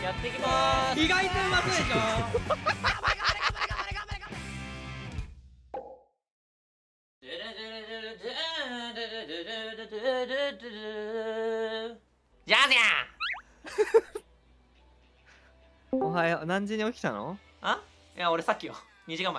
やっていきまーす。 意外とうまそうでしょ。 じゃあじゃおはよう。何時に起きたの？ あいや俺さっきよ2時間前。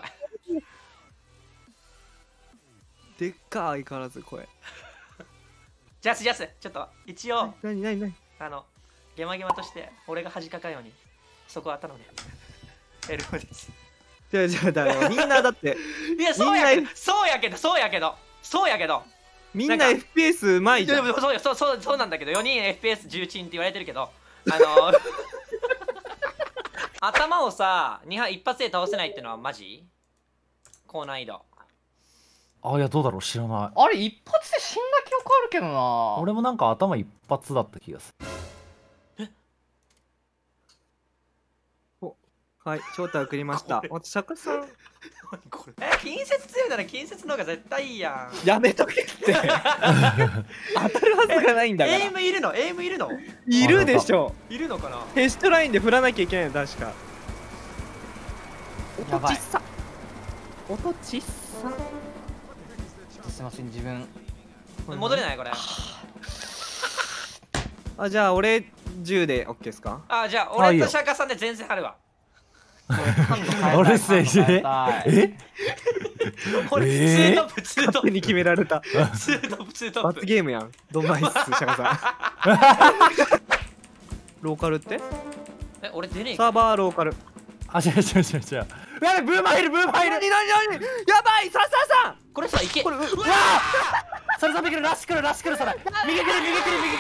でっか相変わらず声。 ジャスちょっと一応何ゲマゲマとして俺が恥かかんようにそこは頭でエルフです。 じゃあだよ。みんなだっていやそうやけどみんな FPS うまいじゃん。 でもそうなんだけど4人 FPS 重鎮って言われてるけど頭をさ一発で倒せないってのはマジ？高難易度。 あ、いやどうだろう、知らない。 あれ一発で死んだ記憶あるけどな。 俺もなんか頭一発だった気がする。 はい、招待送りました。釈迦さんこれ近接強いなら近接の方が絶対いいやん。 やめとけって。当たるはずがないんだから。 エイムいるのいるでしょ。 いるのかな。 ヘストラインで振らなきゃいけないの確か。 やばい。 音ちっさ。 すいません、自分戻れないこれ。 あ、じゃあ俺10で OK ですか？ あ、じゃあ俺と釈迦さんで全然張るわ。 俺せいでこれ普通トップ勝手に決められた。 普通トップ罰ゲームやん。ドンマイス釈迦さん。ローカルって？ 俺出ねえ。 サーバーローカル。 あ、違う。やべ、ブーマーいる。 何やばい、さこれさいけ。 これうわそれさ、右来る、ラッシュ来る、それ。右来る。 なんで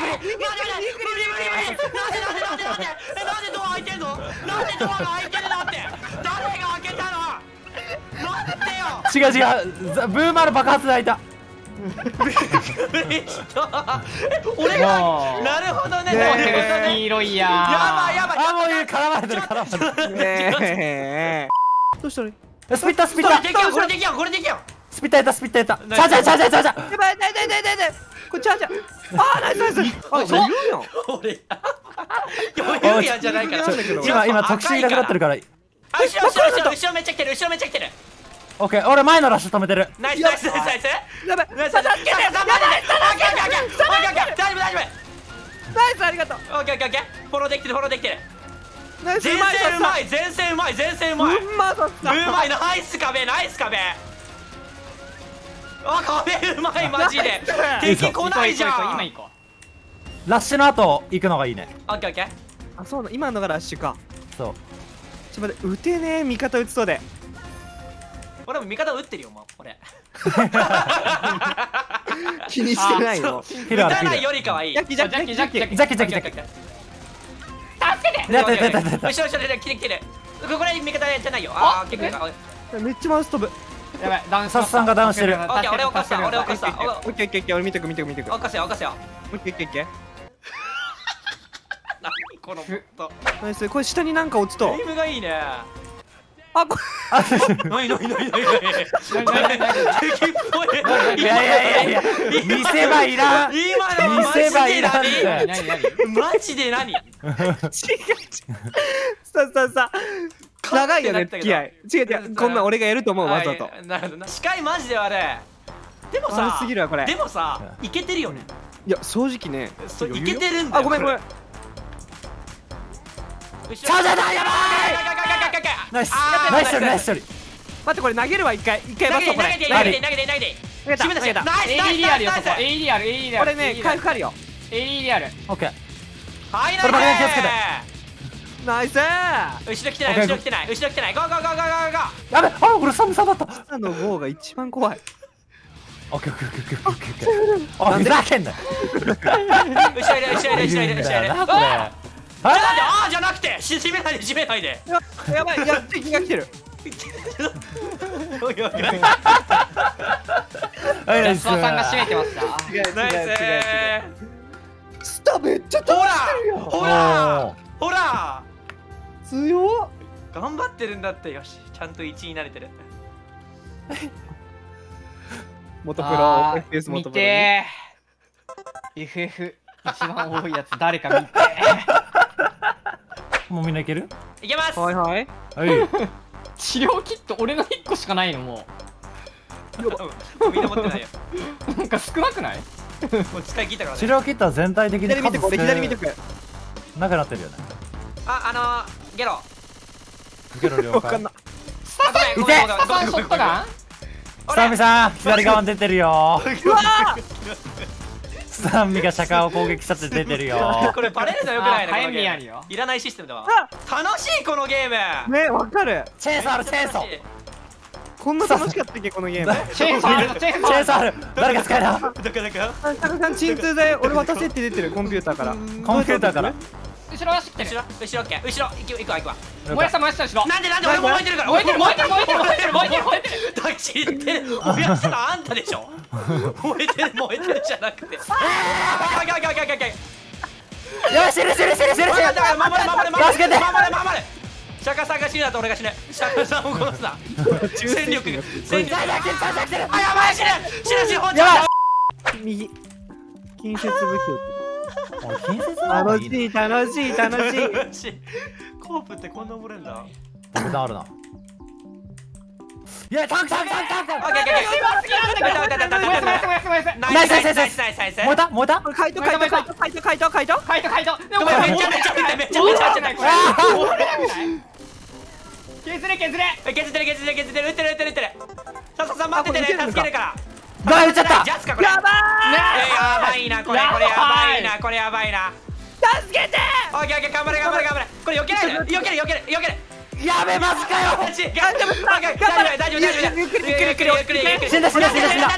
ドア開いてんの？なんでドアが開いてるのって。誰が開けたの？待ってよ。 違う、ブーマーの爆発で開いた。 俺がなるほどね。 黄色いや。 やばい。 あ、もう絡まれてる。 どうしたの？ スピッタこれできよ。 スピッタやった。チャやばい、これチャージャー。あー、ナイス。あ、そうよ。 俺余裕やんじゃないから。 今特殊いなくなってるから。 後ろめっちゃ来てる。 オッケー、俺前のラッシュ止めてる。 ナイス。 やばい。 大丈夫。 ナイス、ありがとう。 オッケー。フォローできてる。 ナイス、 前線うまい。 うまそう。 ナイス壁。あ、壁うまいマジで。敵来ないじゃん。 今行こラッシュの後行くのがいいね。 オッケー。 あ、そうな、今のがラッシュか。 そう。 ちょっと待って、撃てねえ、味方撃ちそうで。 俺も味方撃ってるよもう俺。 気にしてないの。 撃たないよりかはいい。 ジャッキ。 ジャッキ。 助けて。 出た。 後ろ来てる。これ味方やってないよ。ああ、結構。 めっちゃマウス飛ぶ。 う。やばい、ダウンサスさんがダウンしてる。 オッケー、俺起こした。 オッケー、俺見てく。 起こせよ。 オッケー。 何このボット。 ナイス、これ下になんか落ちと。 エイムがいいね。 あ、こない。敵っぽい。 いや見せ場いらん。 今の見せ場いらんって。 マジで何？ 違う。さ。長いよね、付き合い。違う。こんなん俺がやると思う、わざと。 なるほどな。視界マジであれ。でも悪さ、 すぎるわこれ。 でもさ、いけてるよね。 いや、正直ね。 いけてるんだよ。 あ、ごめん。 後ろチャージャーだ、やばナイス処理。 待って、これ投げるわ、一回バストこれ。 投げて。 投げた。 ナイス。 ADR これね、回復あるよ。 ADR オッケー。 はい、 これ爆弾気をつけて。 ナイス。 後ろ来てない。ゴー。 やべ、俺3だった。 下の5が一番怖い。 オッケー。おい、ふざけんなよ。 後ろいる。あーじゃなくて閉めないで。 やばい、いや、敵が来てる。 はい、ナイス。 安田さんが閉めてました。 違う。 ナイス。 スタめっちゃ倒してるよ。 ほら強っ。 頑張ってるんだって。よし、ちゃんと1位になれてる。 元プロ、FPS 元プロ。 見てー。FF 一番多いやつ誰か見て。 もうみんないける？ いけます。 はいはい。 はい。 治療キット俺の1個しかないのもみんな持ってないよ。 うなんか少なくない？ もう使い切ったから治ね。 療キットは全体的に左見てこれ、左見てくれ。 なくなってるよね。 ゲロ。 受けろ了解。 わかんな。 あ、ごめんごめんごめんササンショットガン？ スタンミさん左側に出てるよ。 うわスタンミが釈迦を攻撃したって出てるよ。 これバレるのよくないのこあ早のゲーム見あるよ。 いらないシステムだわ。 あ楽しいこのゲーム。 ね、わかる。 チェーンソーあるチェーンソー。 こんな楽しかったっけこのゲーム。 チェーンソーあるぞチェーンソーチェーンソーある。誰が使えた？ だからタカさん鎮痛剤俺渡せって出てるコンピューターから。 コンピューターから。 後ろ走ってる。 後ろオッケー後ろ行くわ燃やした燃やした後ろ。 なんで俺も燃えてるから燃えてる燃えてる燃えてる燃えてる燃えてる燃えてる。 だ知ってる燃やしたのあんたでしょ。燃えてるじゃなくて。オッケーよし、死ぬ。 守れ助けて。 釈迦さんが死ぬだと俺が死ぬ。釈迦さんを殺すな。戦力あ、やばい死ぬやばい。 右。近接武器。 俺近接の方がいいね。 楽しい。 コープってこんな溺れんだ。 たくさんあるな。いや、タンク。 オッケーナイス。燃えた？ これカイト。 めっちゃめっちゃ削れ撃ってる。さ待っててね、助けるから。 撃っちゃった。 ジャスかこれ。 やばやばいなこれやばいな。 助けて。 オッケー頑張れ。これ避けないで。避ける。 やべ、マジかよ。 大丈夫。ゆっくり。 死んだ。 起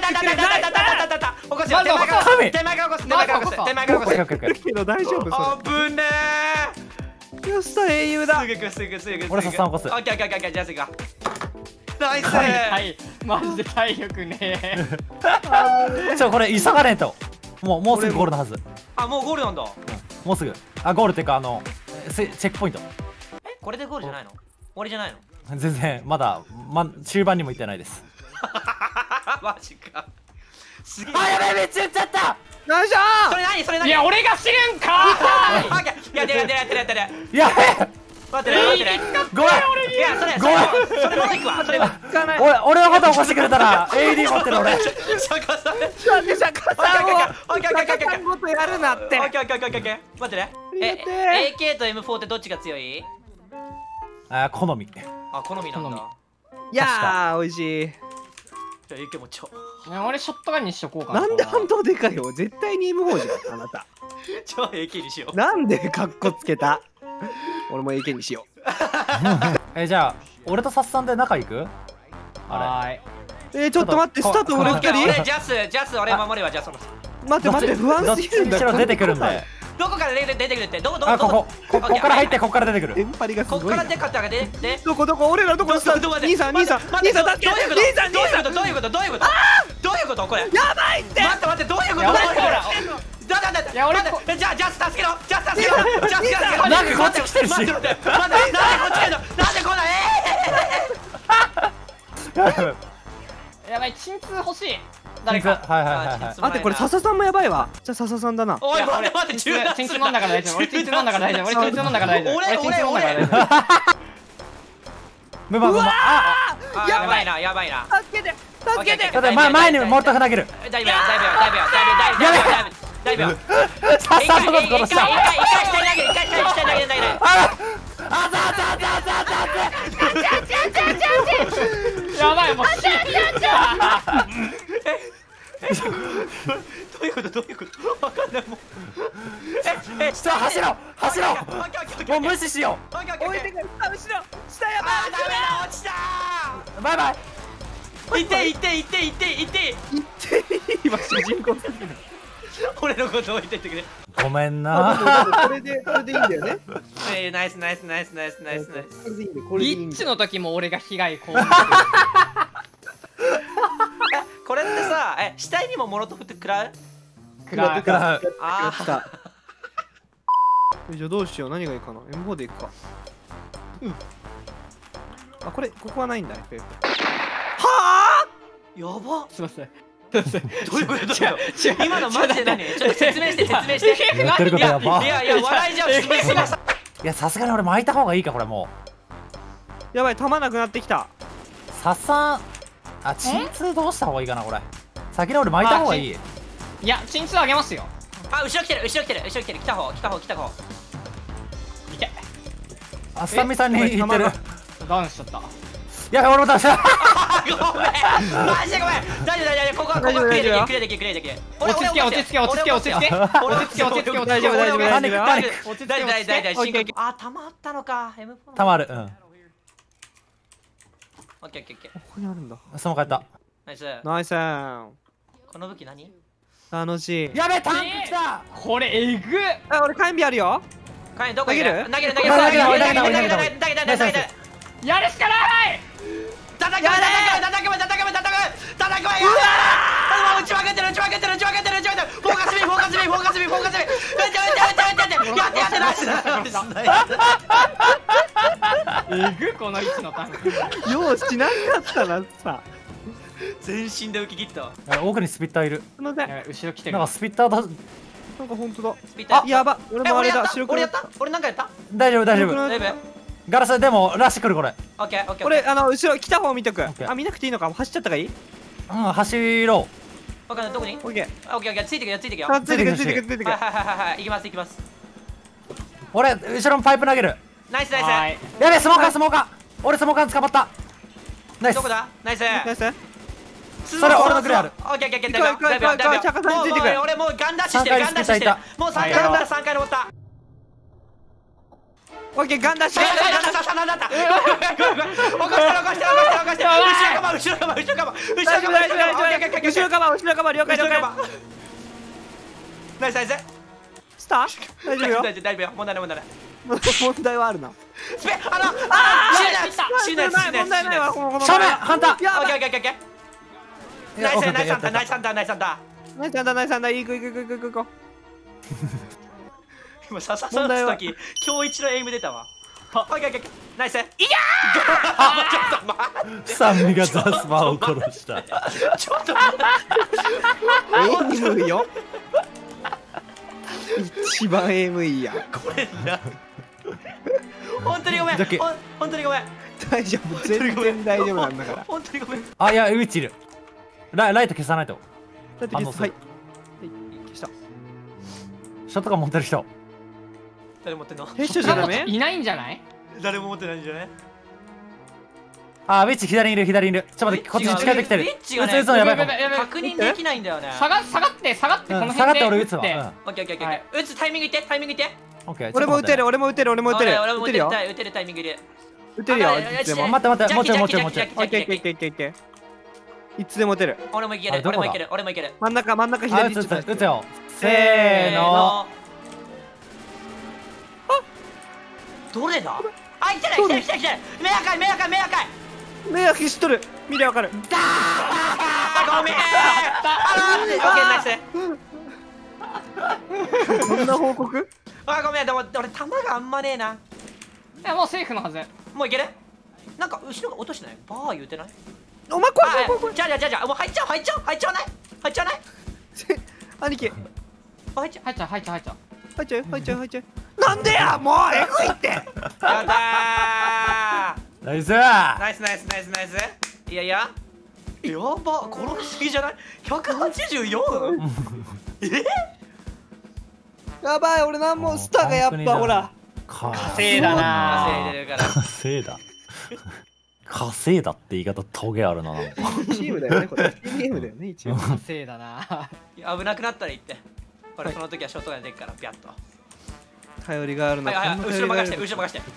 こすよ。手前から起こす。 けど大丈夫そ危ねれ。よっしゃ英雄だ。 すぐ。 俺さっさん起こす。 オッケーじゃあすぐ。ナイス。 はいマジで体力ね。 これ急がねえと。もうすぐゴールのはず。 あ、もうゴールなんだ。 もうすぐ。あ、ゴールってかチェックポイント。 これでゴールじゃないの？終わりじゃないの？ 全然まだ中盤にも行ってないです。 マジか。すげえ。 あ、やべえ、めっちゃ撃っちゃった。 よいしょ。 それ何？ いや俺が死ぬんかオッケー。やってる。 やべえ。 待ってね。 ごめん。 いやそれ持ってくわ。それは。 行かない。 俺のこと起こしてくれたら AD 持ってる俺。 釈迦さん。 なんで釈迦さんをオッケー。 釈迦さんごとやるなって。 オッケー。待ってね。AK と M4 ってどっちが強い？ あ、好み。 あ、好みなんだ。 いやー美味しい。 じゃあ AK もちょ。 俺ショットガンにしとこうかな。 なんで反動でかいよ。絶対に M4 じゃんあなた。 超 AK にしよう。 なんでカッコつけた。俺も AK にしよう。 じゃあ俺とサッサンで仲いく？あはい。 ちょっと待って、スタート俺2人。 ジャス俺守るわ。じゃあその待って不安すぎるんだ。 どっちにしろ出てくるんで。 どこから出てくるって？どあ、こから入ってここから出てくる。 テンパリがすごい。 こっから出かってあげて。でどこ俺らどこ？兄さん助けて。 どういうことこれ？ やばいって。 待ってどういうこと？ いや俺じゃあジャス助けろ。 なんかこっち来てるし。 なんでこっち来てんの？なんでこんなやばい鎮痛欲しい。誰か。 はい。 待ってこれ笹さんもやばいわ。じゃあ鎮痛飲んだな。 おい待って鎮痛飲んだから大丈夫。俺鎮痛飲んだから大丈夫。 うわあ、やばいな。 助けて。 前にモルトフ投げる。 だいぶ。 サッサンのこと殺した。 一回下に投げる。 やばいもう死んじゃった。 どういうことわかんないもう。 走ろう。もう無視しよ置いてくる。後ろ。下やばい。 ダメだ落ちた。 バイバイ。 行って今主人公すぎる。 俺のこと置いてってくれ。 ごめんな。 これでいいんだよね。 ナイス。 これでいいんだよ。 リッチの時も俺が被害被る。 これってさ、死体にもモロトフって食らう？ 食らう。 ああ。じゃあどうしよう。何がいいかな。M4 でいくか。あ、ここはないんだ。 やば。 すいません。 どういうこと今のマジで何？ちょっと説明して。 やってることやば。 いや笑いじゃん。 いやさすがに俺巻いた方がいいかこれもやばい、弾なくなってきた。 うさっさんあ鎮痛どうした方がいいかなこれ先に俺巻いた方がいいいや鎮痛あげますよ。 あ、後ろ来てる後ろ来てる後ろ来てる。来た方来た方来た方。 いけ。 あスタミさんに言ってるダウンしちゃった。 やべ俺もダウンしたごめんマジでごめん。大丈夫大丈夫。ここはここはクリアできるクリアできるクリアできる。 落ち着け落ち着け落ち着け落ち着け落ち着け落ち着け落ち着け。 大丈夫大丈夫大丈夫。 パニック落ち着け大丈夫大丈夫大丈夫。 オッケー深呼吸。あ、溜まったのか。M4 たまるうんオッケーオッケーオッケー。 ここにあるんだ。 その帰ったナイス。 ナイスー。 この武器何？ 楽しい。 やべタンク来たこれえぐっ。 あ、俺火炎火あるよ。 カインどこ行く？ 投げる投げる投げる投げる投げる投げる投げる投げる投げる投げる投げる投げる。 やるしかない。 叩く叩く叩く叩く叩く叩くわよ。打ちまくってる打ちまくってる打ちまくってる打ちまくってる。フォーカスミフォーカスミフォーカスミフォーカスミ。やってやってナイスナイス。 えぐこの位置のタンク。 ようしなかったなさ。 全身で浮き切った。 奥にスピッターいるすみません。 やべ後ろ来てる。 なんかスピッターだなんか本当だ。 スピッターあ、やば。俺もあれだ。白俺やった俺なんかやった大丈夫大丈夫白レベガラスでもラッシュ来るこれオッケーオッケー。 俺後ろ来た方見とく。 オッケーあ、見なくていいのか。走っちゃったがいい？ 走ろわかんないどこに？ オッケー。 オッケーオッケーついてくよついてくよ。 あ、ついてくるついてくるついてくる。 はいはいはいはい行きます行きます。 う俺後ろのパイプ投げるナイスナイはい。 やべスモーカースモーカー俺スモーカー捕まったナイス。 スどこだ？ナイス。 ナイス。 それ俺のグレーあるオッケーオッケーオッケー。 行こう行こう行こう行こうチャカさんについてくる。 俺もうガンダッシュしてるガンダッシュしてる。もう3回登った3回登った。 オッケー、ガンダッシュ。 起こして後ろ構後ろ構後ろ構後ろ大丈夫大丈夫大丈夫。後ろ構カバー後ろカバー了解了解。 ナイスナイス。 スター？大丈夫よ。 大丈夫よ問題ない問題ない。 問題はあるな。 死ぬやつ問題ないわ。この正面ハンターやばい。 オッケーオッケーオッケー。ナイスナイスハンターナイスハンターナイスハンター。 ナイスハンターナイスハンター。行く行く行く行く行く。 今さささの時今日一のエイム出たわ。オッケーオッケーオッケーナイス。いやー。ちょっと待って。 サミがザスパーを殺したちょっと待って。 エイムよ。一番エイムいいや。 これな。本当にごめん。本当にごめん。 大丈夫。全然大丈夫なんだから。 本当にごめん。 あいやうちいるライト消さないとだって消す。はい。消した。 ショットガン持ってる人誰持ってんの？ 編集じゃダメ？ いないんじゃない？ 誰も持ってないんじゃない？ あウィッチ左にいる左にいるちょっと待ってこっちに近寄ってきてるウィッチがね撃つのやばいかも確認できないんだよね。 下がってこの下がって辺で俺撃つわオッケーオッケーオッケー。打つタイミングいってタイミングいって。 オッケー俺も撃てる俺も撃てる俺も撃てる。 俺も撃てるよ。 打てるタイミングで。 撃てるよ。 あいつでも。 待ってもうちょいもうちょいもうちょいオッケーオッケーオッケーオッケーオッケー。いつでも撃てる。 俺もいける俺もいける俺もいける。 真ん中あ左。 撃つよせーのどれだ？あ、来てる来てる来てる来てる。目赤い目赤い目赤い。 目が消しとる。見りゃわかる。 ごめん。オッケーナイス。 こんな報告？ あ、ごめんでも俺弾があんまねえな。 いやもうセーフのはず。 もういける？なんか後ろが落としてない？バー言うてない？ お前怖い怖い怖い。 じゃあもう入っちゃうない兄貴。 入っちゃう。 入っちゃう。 入っちゃう。なんでやもうえぐいって。 やったー。 ナイスナイス。いややば殺しすぎじゃない？ 184？ やばい俺なんもスターがやっぱほら稼いだな。 稼いでるから。 稼いだって言い方トゲあるななんかチームだよねこれ。ゲームだよね一応。 稼いだな。 危なくなったら言って。俺その時はショットガンでっからピャッと。 頼りがあるな。 後ろ任して後ろ任して。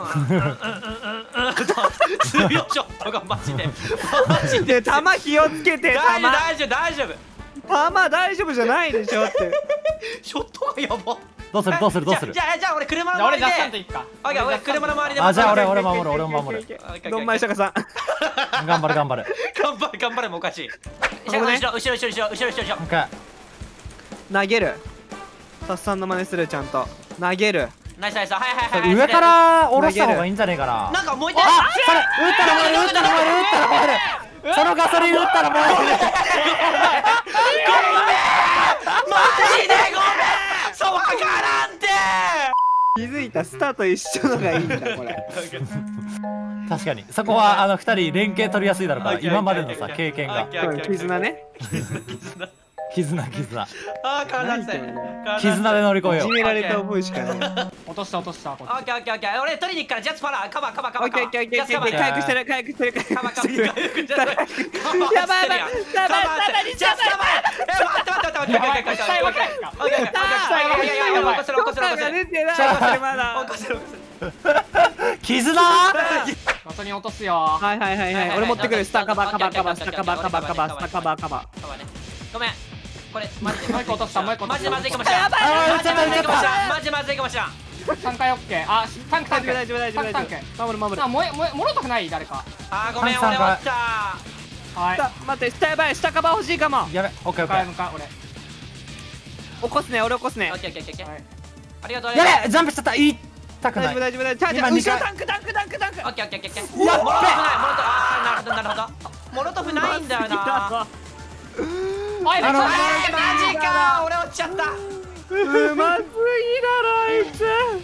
強いショットガンマジで。 で弾気をつけて。 大丈夫。 弾大丈夫じゃないでしょって。 ショットガンやば。 どうするじゃあ俺車の周りで。 俺ジャスさんと行くか。 俺車の周りで。 あじゃあ俺守るどんまい釈迦さん。 頑張れ頑張れもおかしい。後ろオッケー投げる。さっさんの真似するちゃんと投げる。 ナイスはい上から下ろした方がいいんじゃねえかな。 なんかもう一回。 それ撃ったら燃えるそのガソリン撃ったら燃えるマジでごめんそうわからんて気づいた、スタート一緒のがいいんだこれ。 確かにそこは2人連携取りやすいだろうから今までのさ経験が。 絆ね。 絆。 あー体熱い。 絆で乗り越えよいじめられた覚えしかない。 落としたこっち。 オッケー俺取りに行くからジャスパラカバーオッケー。回復してる。 カバーやばい。 ジャスカバー。待ってやばい、下やばくないですか。 評価が出てない。まだ。 絆。 本当に落とすよ。 はい。俺持ってくる。スタカバー。 ごめん。これマジでもう一個落とした。 マジでまずいかもしれん。マジまずいかもしれん。 3回オッケー。あ、タンク。 大丈夫。守る。 あ、もろとくない誰か。 あーごめん俺落ちた。 はい。 待って、下やばい。下カバー欲しいかも。 やべ、オッケー。 俺。 起こすね。 オッケー。ありがとう。 やべ、ジャンプしちゃった。痛くない。 大丈夫。後ろタンク。 オッケー。 やっべ。 なるほど。モロトフないんだよな。 マジか俺落ちちゃった。 まずいだろあいつ。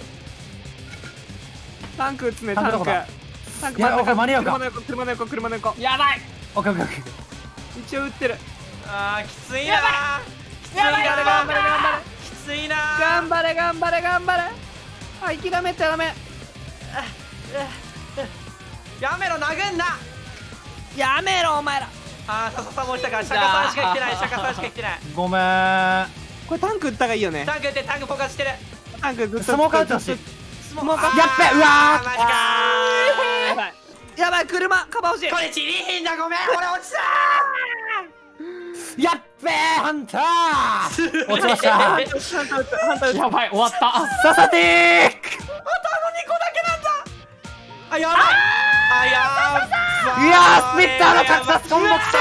タンク撃つね。タンク。 いや、オッケー間に合うか。 車の横。 やばい。 オッケー。 一応撃ってる。 あーきついな。きついな。 頑張れ。あ、諦めちゃダメ。 やめろ殴んな。 やめろお前ら。 あー笹も落ちたからシャカさんしか来てない。 ごめん。 これタンク撃ったがいいよね。 タンクフォーカスしてる。 タンクずっとスモーカー撃ってほしい。 スモーカー。 やっべ、うわマジかやばい、車カバー欲しい。 これチリヒンだ。ごめん俺落ちた。 やっべー、ハンター落ちました。 ハンターやばい、終わった。 ササティーク。 あと2個だけなんだ。あ、やばい。 いやー、スピッターの格差コンボきた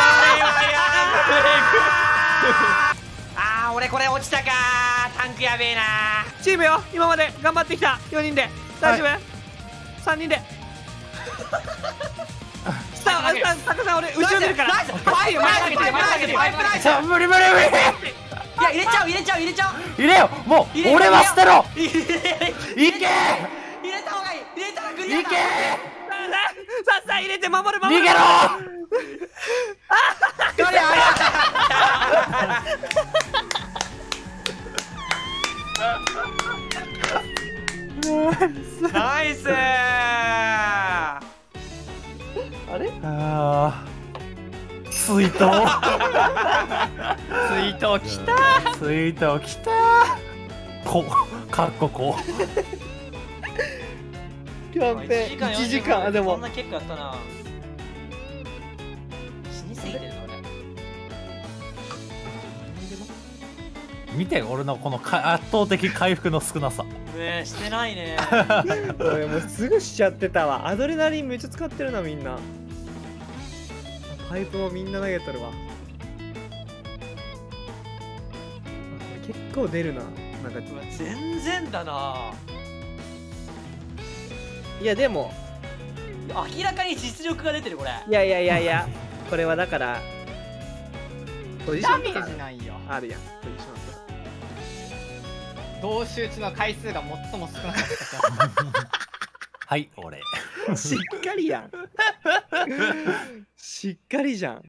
ー。俺これ落ちたか。タンクやべえな。 チームよ、今まで頑張ってきた4人で大丈夫？3人で。さあ、タカさん俺後ろ出るから。 前無理。 いや入れちゃう。 入れよ、もう俺は捨てろ。いけ。 入れた方がいい。入れたらクリアだ。 さあ入れて守る。 逃げろ。 ナイス。 あれ？ 水筒きた。かっここ。 キャンペーン1時間。でもそんな結構やったな。死にすぎてるな俺。 見て、俺のこの圧倒的回復の少なさ。 してないね。 俺もうすぐしちゃってたわ。アドレナリンめっちゃ使ってるなみんな。パイプもみんな投げとるわ。結構出るな。なんか全然だな。 いやでも明らかに実力が出てるこれ。 いやこれはだからポジションダメージないよ。 あるやん。ポジション同士打ちの回数が最も少なかったはい、俺。 しっかりやん。しっかりじゃん。